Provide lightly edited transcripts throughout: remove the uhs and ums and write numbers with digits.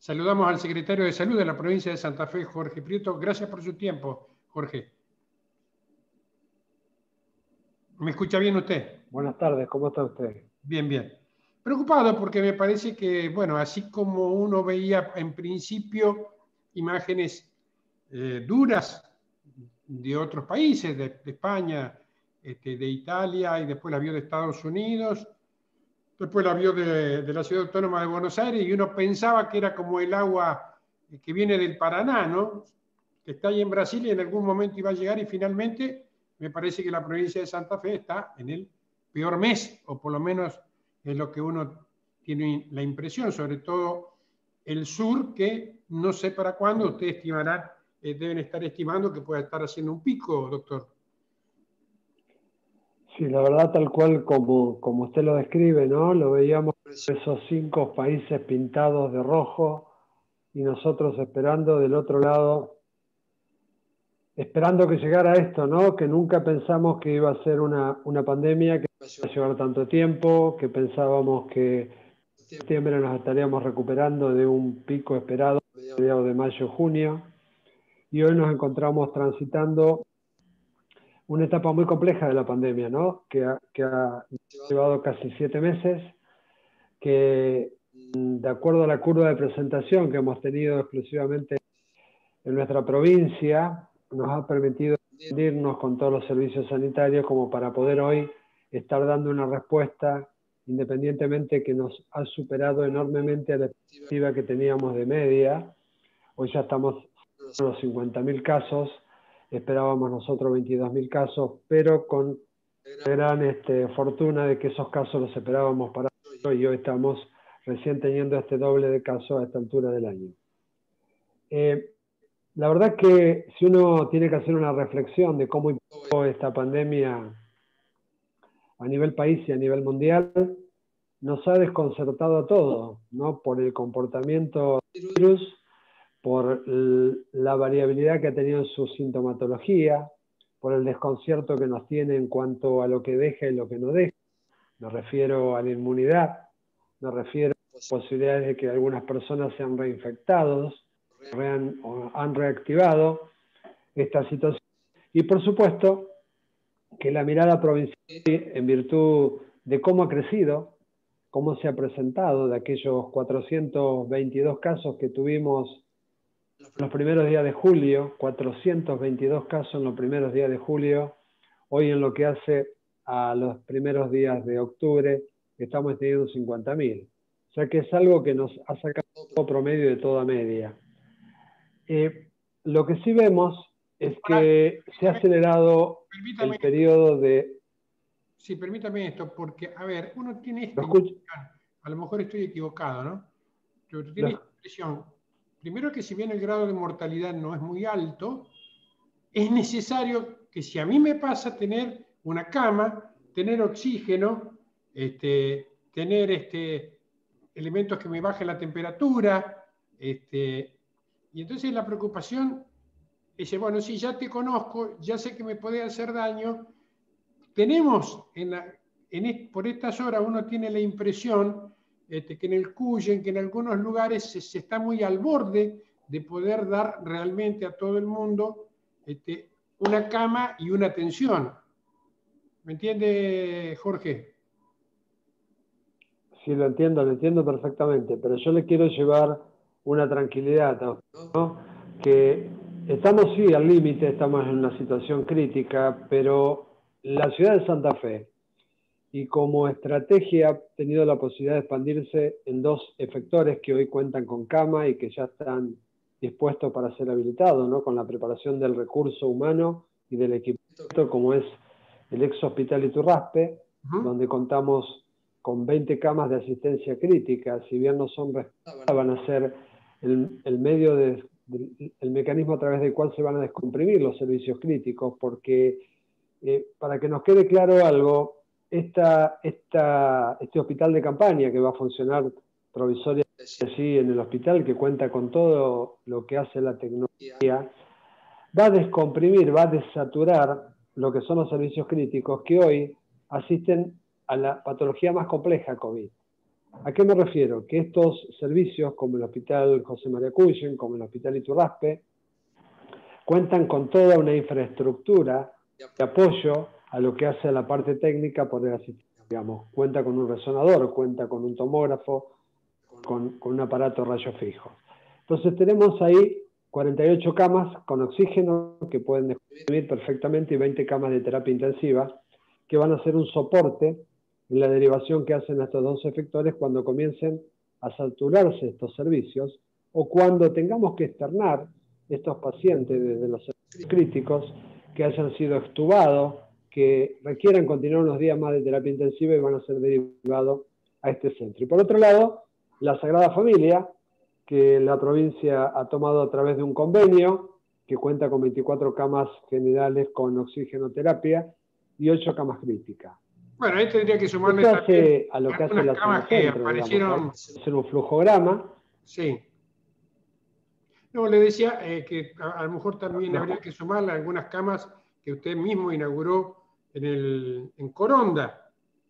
Saludamos al secretario de Salud de la provincia de Santa Fe, Jorge Prieto. Gracias por su tiempo, Jorge. ¿Me escucha bien usted? Buenas tardes, ¿cómo está usted? Bien, bien. Preocupado porque me parece que, bueno, así como uno veía en principio imágenes duras de otros países, de España, de Italia, y después la vio de Estados Unidos, después la vio de la Ciudad Autónoma de Buenos Aires, y uno pensaba que era como el agua que viene del Paraná, ¿no? Que está ahí en Brasil y en algún momento iba a llegar, y finalmente me parece que la provincia de Santa Fe está en el peor mes, o por lo menos es lo que uno tiene la impresión, sobre todo el sur, que no sé para cuándo usted estimará, deben estar estimando que pueda estar haciendo un pico, doctor. Sí, la verdad tal cual como usted lo describe, ¿no? Lo veíamos esos 5 países pintados de rojo y nosotros esperando del otro lado, esperando que llegara esto, ¿no? Que nunca pensamos que iba a ser una pandemia, que iba a llevar tanto tiempo, que pensábamos que en septiembre nos estaríamos recuperando de un pico esperado a mediados de mayo, junio, y hoy nos encontramos transitando una etapa muy compleja de la pandemia, ¿no? Que ha llevado casi 7 meses, que de acuerdo a la curva de presentación que hemos tenido exclusivamente en nuestra provincia, nos ha permitido expandirnos con todos los servicios sanitarios como para poder hoy estar dando una respuesta, independientemente que nos ha superado enormemente a la expectativa que teníamos de media. Hoy ya estamos en los 50.000 casos, esperábamos nosotros 22.000 casos, pero con gran fortuna de que esos casos los esperábamos para hoy, y hoy estamos recién teniendo este doble de casos a esta altura del año. La verdad que si uno tiene que hacer una reflexión de cómo impactó esta pandemia a nivel país y a nivel mundial, nos ha desconcertado a todos, ¿no? Por el comportamiento del virus, por la variabilidad que ha tenido en su sintomatología, por el desconcierto que nos tiene en cuanto a lo que deja y lo que no deja. Me refiero a la inmunidad, me refiero a las posibilidades de que algunas personas sean reinfectados, o han reactivado esta situación. Y por supuesto que la mirada provincial, en virtud de cómo ha crecido, cómo se ha presentado, de aquellos 422 casos que tuvimos los primeros días de julio, 422 casos en los primeros días de julio, hoy en lo que hace a los primeros días de octubre estamos teniendo 50.000. O sea que es algo que nos ha sacado promedio de toda media. Lo que sí vemos es que se ha acelerado el periodo de... Sí, permítame esto, porque, a ver, uno tiene esta impresión, a lo mejor estoy equivocado, ¿no? Pero tiene esta impresión, primero que si bien el grado de mortalidad no es muy alto, es necesario que si a mí me pasa tener una cama, tener oxígeno, tener elementos que me bajen la temperatura, y entonces la preocupación es, bueno, si ya te conozco, ya sé que me puede hacer daño, tenemos por estas horas uno tiene la impresión que en el Cuyen, que en algunos lugares se está muy al borde de poder dar realmente a todo el mundo una cama y una atención. ¿Me entiende, Jorge? Sí, lo entiendo perfectamente, pero yo le quiero llevar una tranquilidad, ¿no? Que estamos sí al límite, estamos en una situación crítica, pero la ciudad de Santa Fe, y como estrategia ha tenido la posibilidad de expandirse en 2 efectores que hoy cuentan con cama y que ya están dispuestos para ser habilitados, ¿no? Con la preparación del recurso humano y del equipamiento, como es el ex hospital Iturraspe, donde contamos con 20 camas de asistencia crítica. Si bien no son respuestas, van a ser el medio el mecanismo a través del cual se van a descomprimir los servicios críticos, porque para que nos quede claro algo, este hospital de campaña que va a funcionar provisoriamente allí en el hospital, que cuenta con todo lo que hace la tecnología, va a descomprimir, va a desaturar lo que son los servicios críticos que hoy asisten a la patología más compleja COVID. ¿A qué me refiero? Que estos servicios, como el Hospital José María Cuyen, como el Hospital Iturraspe, cuentan con toda una infraestructura de apoyo a lo que hace a la parte técnica, poder asistir, digamos, cuenta con un resonador, cuenta con un tomógrafo, con un aparato rayos fijos. Entonces tenemos ahí 48 camas con oxígeno que pueden describir perfectamente y 20 camas de terapia intensiva que van a ser un soporte en la derivación que hacen estos dos efectores cuando comiencen a saturarse estos servicios o cuando tengamos que externar estos pacientes desde los servicios críticos que hayan sido extubados, que requieran continuar unos días más de terapia intensiva y van a ser derivados a este centro. Y por otro lado, la Sagrada Familia, que la provincia ha tomado a través de un convenio que cuenta con 24 camas generales con oxigenoterapia y 8 camas críticas. Bueno, ahí tendría que sumarle Esto también hace a lo que hace la camas zona que centro, aparecieron. digamos, hacer un flujograma. Sí. No, le decía que a lo mejor también habría que sumarle algunas camas que usted mismo inauguró en Coronda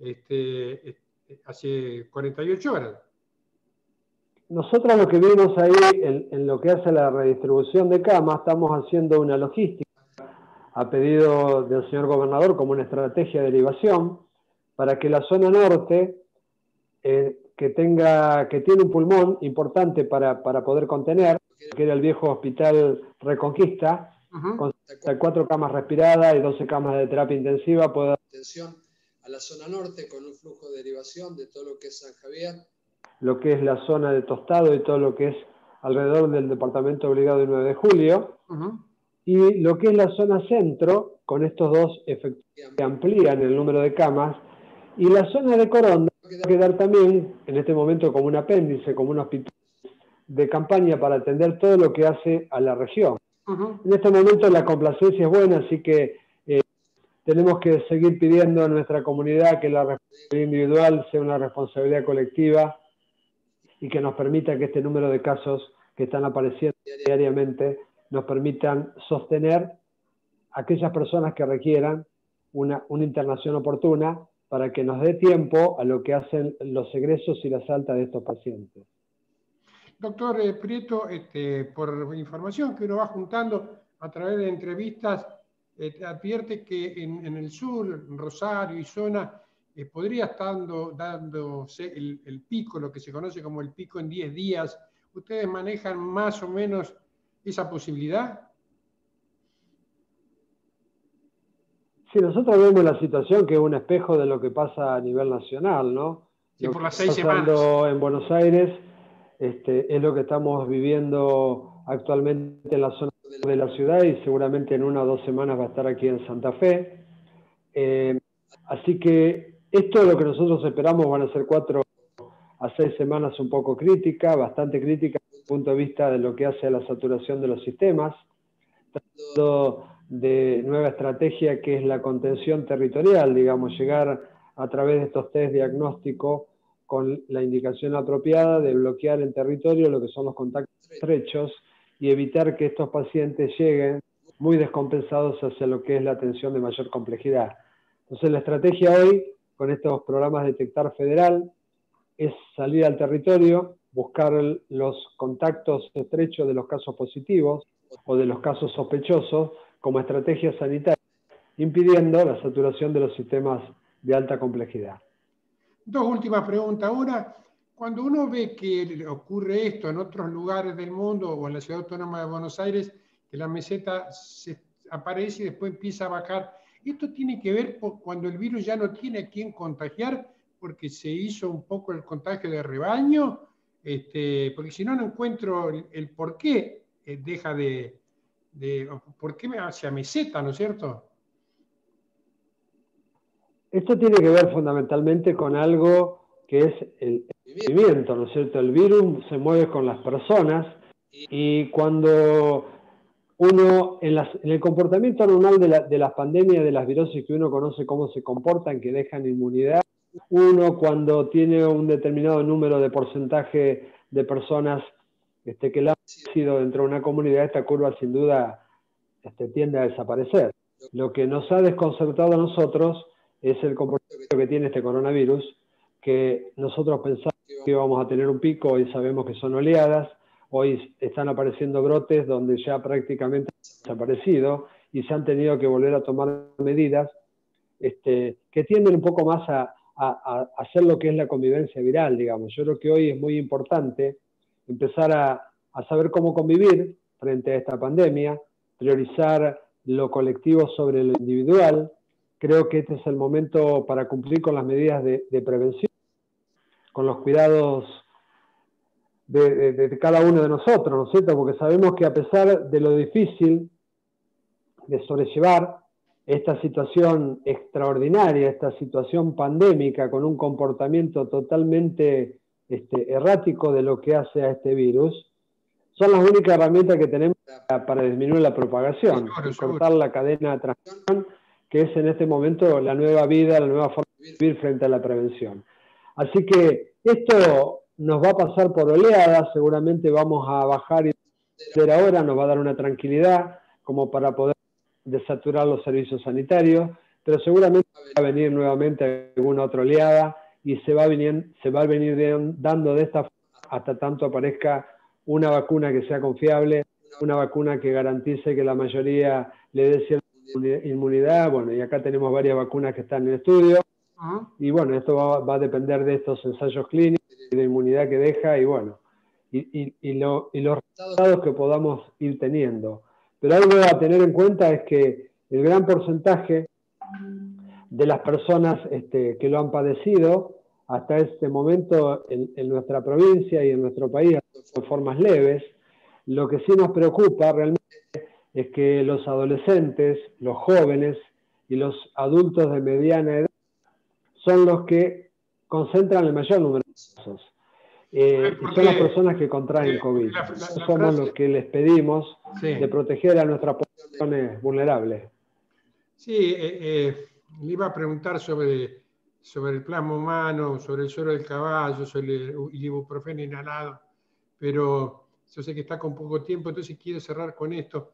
hace 48 horas. Nosotros lo que vimos ahí en lo que hace la redistribución de camas, estamos haciendo una logística a pedido del señor gobernador como una estrategia de derivación para que la zona norte, que tiene un pulmón importante para poder contener, que era el viejo hospital Reconquista, con 4 camas respiradas y 12 camas de terapia intensiva, puede dar atención a la zona norte con un flujo de derivación de todo lo que es San Javier, lo que es la zona de Tostado y todo lo que es alrededor del departamento obligado del 9 de julio, y lo que es la zona centro, con estos dos efectos que amplían el número de camas, y la zona de Coronda va a quedar también en este momento como un apéndice, como un hospital de campaña para atender todo lo que hace a la región. En este momento la complacencia es buena, así que tenemos que seguir pidiendo a nuestra comunidad que la responsabilidad individual sea una responsabilidad colectiva y que nos permita que este número de casos que están apareciendo diariamente nos permitan sostener a aquellas personas que requieran una internación oportuna para que nos dé tiempo a lo que hacen los egresos y las altas de estos pacientes. Doctor Prieto, por información que uno va juntando a través de entrevistas, advierte que en el sur, Rosario y zona, podría estar dándose el pico, lo que se conoce como el pico en 10 días. ¿Ustedes manejan más o menos esa posibilidad? Sí, nosotros vemos la situación que es un espejo de lo que pasa a nivel nacional, ¿no? Sí, lo por que las está 6 pasando semanas. en Buenos Aires es lo que estamos viviendo actualmente en la zona de la ciudad y seguramente en 1 o 2 semanas va a estar aquí en Santa Fe. Así que esto es lo que nosotros esperamos, van a ser 4 a 6 semanas un poco crítica, bastante crítica desde el punto de vista de lo que hace a la saturación de los sistemas, tratando de nueva estrategia que es la contención territorial, digamos, llegar a través de estos test diagnósticos con la indicación apropiada de bloquear en territorio lo que son los contactos estrechos y evitar que estos pacientes lleguen muy descompensados hacia lo que es la atención de mayor complejidad. Entonces la estrategia hoy, con estos programas de Detectar Federal, es salir al territorio, buscar los contactos estrechos de los casos positivos o de los casos sospechosos como estrategia sanitaria, impidiendo la saturación de los sistemas de alta complejidad. 2 últimas preguntas. Una, cuando uno ve que ocurre esto en otros lugares del mundo o en la Ciudad Autónoma de Buenos Aires, que la meseta aparece y después empieza a bajar, ¿esto tiene que ver cuando el virus ya no tiene a quién contagiar porque se hizo un poco el contagio de rebaño? Porque si no, no encuentro el por qué deja por qué hacia meseta, ¿no es cierto? Esto tiene que ver fundamentalmente con algo que es el movimiento, ¿no es cierto? El virus se mueve con las personas y cuando uno, en el comportamiento normal de las pandemias, de las virosis que uno conoce cómo se comportan, que dejan inmunidad, uno cuando tiene un determinado número de porcentaje de personas que la han sido dentro de una comunidad, esta curva sin duda tiende a desaparecer. Lo que nos ha desconcertado a nosotros es el comportamiento que tiene este coronavirus, que nosotros pensamos que vamos a tener un pico, hoy sabemos que son oleadas, hoy están apareciendo brotes donde ya prácticamente han desaparecido y se han tenido que volver a tomar medidas que tienden un poco más a hacer lo que es la convivencia viral, digamos. Yo creo que hoy es muy importante empezar a saber cómo convivir frente a esta pandemia, priorizar lo colectivo sobre lo individual. Creo que este es el momento para cumplir con las medidas de prevención, con los cuidados de cada uno de nosotros, ¿no es cierto? Porque sabemos que a pesar de lo difícil de sobrellevar esta situación extraordinaria, esta situación pandémica con un comportamiento totalmente errático de lo que hace a este virus, son las únicas herramientas que tenemos para disminuir la propagación y cortar la cadena de transmisión, que es en este momento la nueva vida, la nueva forma de vivir frente a la prevención. Así que esto nos va a pasar por oleadas, seguramente vamos a bajar y ahora nos va a dar una tranquilidad como para poder desaturar los servicios sanitarios, pero seguramente va a venir nuevamente alguna otra oleada y se va a venir dando de esta forma hasta tanto aparezca una vacuna que sea confiable, una vacuna que garantice que la mayoría le dé cierta inmunidad. Bueno, y acá tenemos varias vacunas que están en estudio, y bueno, esto va a depender de estos ensayos clínicos y de inmunidad que deja, y bueno, y los resultados que podamos ir teniendo. Pero algo a tener en cuenta es que el gran porcentaje de las personas que lo han padecido hasta este momento en nuestra provincia y en nuestro país son formas leves. Lo que sí nos preocupa realmente es que los adolescentes, los jóvenes y los adultos de mediana edad son los que concentran el mayor número de casos. Son las personas que contraen COVID. Somos los que les pedimos de proteger a nuestras poblaciones vulnerables. Sí, le iba a preguntar sobre el plasma humano, sobre el suero del caballo, sobre el ibuprofeno inhalado, pero yo sé que está con poco tiempo, entonces quiero cerrar con esto.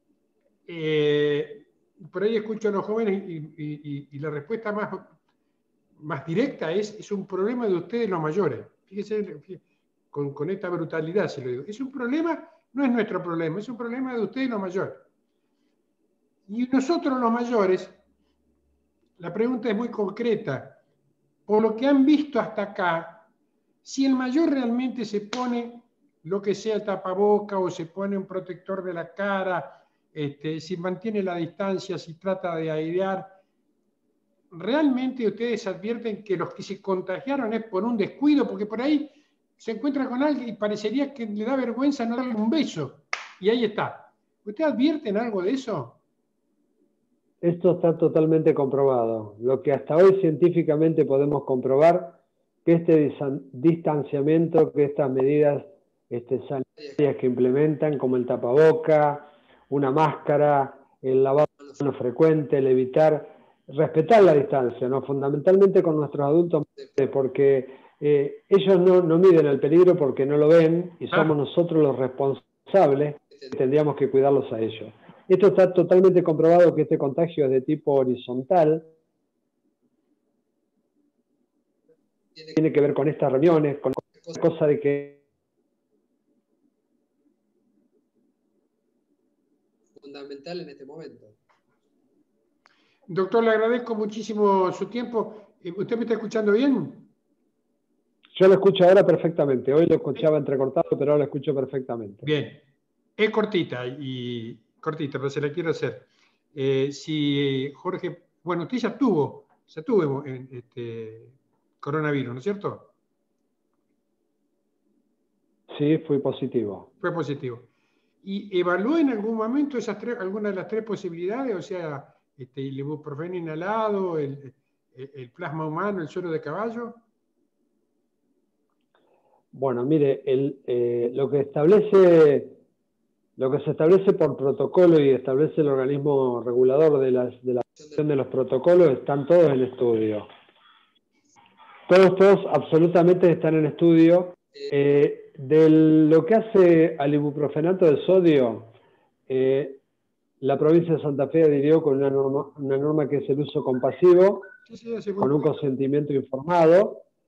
Por ahí escucho a los jóvenes y la respuesta más directa es un problema de ustedes los mayores. Fíjese, con esta brutalidad se lo digo. Es un problema, no es nuestro problema, es un problema de ustedes los mayores. Y nosotros los mayores, la pregunta es muy concreta. Por lo que han visto hasta acá, si el mayor realmente se pone lo que sea el tapaboca o se pone un protector de la cara, si mantiene la distancia, si trata de airear, ¿realmente ustedes advierten que los que se contagiaron es por un descuido? Porque por ahí se encuentra con alguien y parecería que le da vergüenza no darle un beso. Y ahí está. ¿Ustedes advierten algo de eso? Esto está totalmente comprobado. Lo que hasta hoy científicamente podemos comprobar, que este distanciamiento, que estas medidas sanitarias que implementan, como el tapaboca, una máscara, el lavado de manos frecuente, el respetar la distancia, ¿no? Fundamentalmente con nuestros adultos, porque ellos no miden el peligro porque no lo ven y somos nosotros los responsables que tendríamos que cuidarlos a ellos. Esto está totalmente comprobado que este contagio es de tipo horizontal. Tiene que ver con estas reuniones, con la cosa de que fundamental en este momento. Doctor, le agradezco muchísimo su tiempo. ¿Usted me está escuchando bien? Yo lo escucho ahora perfectamente. Hoy lo escuchaba entrecortado, pero ahora lo escucho perfectamente. Bien. Es cortita, pero se la quiero hacer. Si Jorge, bueno, usted ya tuvo coronavirus, ¿no es cierto? Sí, fui positivo. Fue positivo. ¿Y evaluó en algún momento alguna de las tres posibilidades? O sea, el ibuprofeno inhalado, el plasma humano, el suero de caballo. Bueno, mire, lo que se establece por protocolo y establece el organismo regulador de la acción de los protocolos están todos en estudio. Todos absolutamente están en estudio. De lo que hace al ibuprofenato de sodio, la provincia de Santa Fe adhirió con una norma que es el uso compasivo, con un consentimiento informado.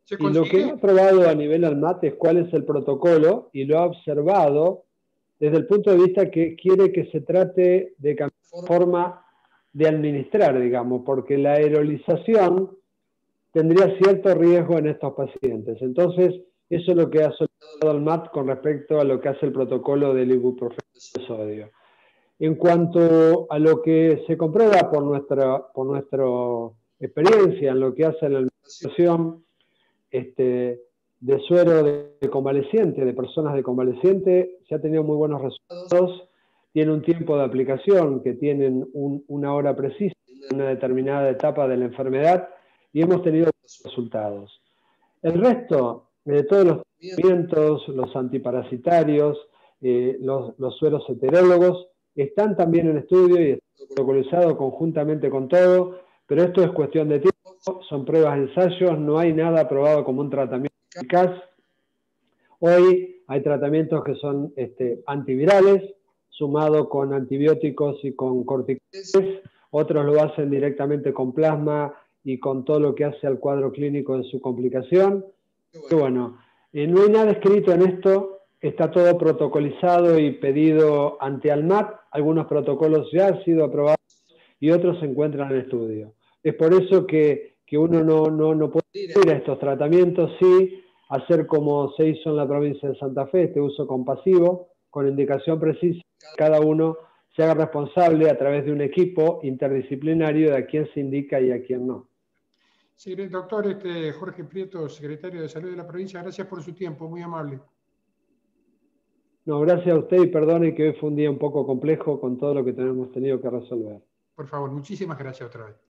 ¿Se Y lo que consigue? ha probado a nivel ANMAT es cuál es el protocolo y lo ha observado desde el punto de vista que quiere que se trate de cambiar la forma de administrar, digamos, porque la aerolización tendría cierto riesgo en estos pacientes. Entonces, eso es lo que ha solicitado ANMAT con respecto a lo que hace el protocolo del ibuprofeno de sodio. En cuanto a lo que se comprueba por nuestra experiencia en lo que hace la administración de suero de convaleciente, de personas de convaleciente, se ha tenido muy buenos resultados. Tiene un tiempo de aplicación que tienen una hora precisa en una determinada etapa de la enfermedad y hemos tenido buenos resultados. El resto de todos los tratamientos, los antiparasitarios, los sueros heterólogos, están también en estudio y están protocolizados conjuntamente con todo, pero esto es cuestión de tiempo, son pruebas de ensayos, no hay nada aprobado como un tratamiento eficaz. Hoy hay tratamientos que son antivirales, sumado con antibióticos y con corticoides, otros lo hacen directamente con plasma y con todo lo que hace al cuadro clínico de su complicación. Y bueno, no hay nada escrito en esto, está todo protocolizado y pedido ante ANMAT, algunos protocolos ya han sido aprobados y otros se encuentran en estudio. Es por eso que uno no puede ir a estos tratamientos, sí hacer como se hizo en la provincia de Santa Fe, este uso compasivo, con indicación precisa, cada uno se haga responsable a través de un equipo interdisciplinario de a quién se indica y a quién no. Sí, doctor Jorge Prieto, secretario de Salud de la provincia, gracias por su tiempo, muy amable. No, gracias a usted y perdone que hoy fue un día un poco complejo con todo lo que tenemos tenido que resolver. Por favor, muchísimas gracias otra vez.